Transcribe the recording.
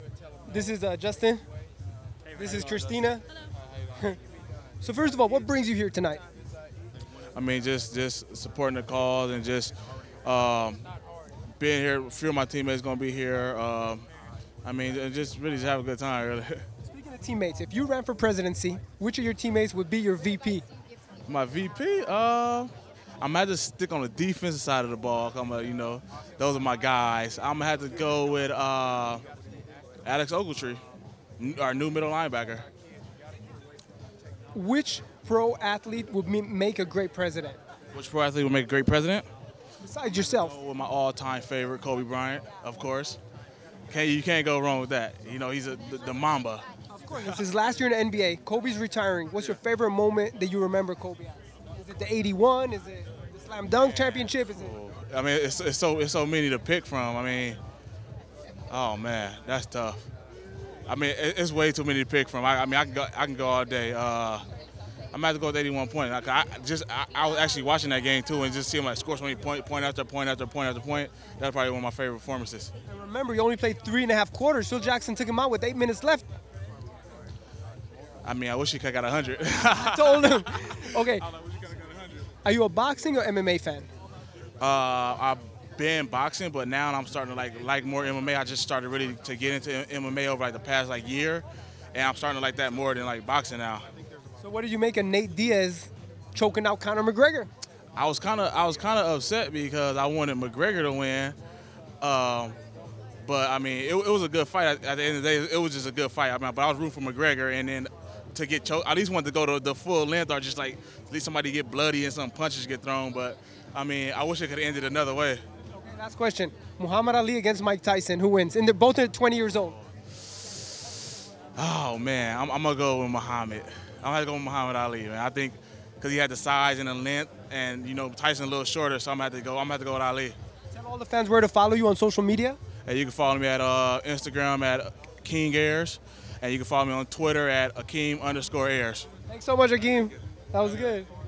This is Justin. This is Christina. So first of all, what brings you here tonight? I mean, just supporting the cause and just being here. A few of my teammates gonna be here. I mean, and just really just have a good time. Really. Speaking of teammates, if you ran for presidency, which of your teammates would be your VP? My VP, I'm gonna have to stick on the defensive side of the ball. Those are my guys. I'm gonna have to go with Alex Ogletree, our new middle linebacker. Which pro athlete would make a great president? Which pro athlete would make a great president? Besides yourself. With my all-time favorite, Kobe Bryant, of course. You can't go wrong with that. You know, he's the Mamba. Of course. It's his last year in the NBA. Kobe's retiring. What's your favorite moment that you remember Kobe as? Is it the '81? Is it the slam dunk championship? Is it? I mean, it's so many to pick from. I mean, oh man, that's tough. I mean, it's way too many to pick from. I can go all day. I'm gonna have to go with 81 points. I was actually watching that game too, and just seeing like score so many point after point after point after point. That's probably one of my favorite performances. And remember, you only played 3.5 quarters. Phil Jackson took him out with 8 minutes left. I mean, I wish he could have got 100. I told him. Okay. Are you a boxing or MMA fan? I've been boxing, but now I'm starting to like more MMA. I just started really to get into MMA over like the past year, and I'm starting to like that more than like boxing now. So what did you make of Nate Diaz choking out Conor McGregor? I was kind of upset because I wanted McGregor to win, but I mean it was a good fight. At the end of the day, it was just a good fight. I mean, but I was rooting for McGregor, and then to get choked, I at least wanted to go to the full length or just like at least somebody get bloody and some punches get thrown. But I mean, I wish it could have ended another way. Okay, last question: Muhammad Ali against Mike Tyson, who wins? And they're both at 20 years old. Oh man, I'm gonna go with Muhammad. I'm gonna have to go with Muhammad Ali, man. I think because he had the size and the length, and you know Tyson a little shorter, so I'm gonna have to go with Ali. Tell all the fans where to follow you on social media. And you can follow me at Instagram at King Ayers, and you can follow me on Twitter at Akeem_Ayers. Thanks so much, Akeem. That was good.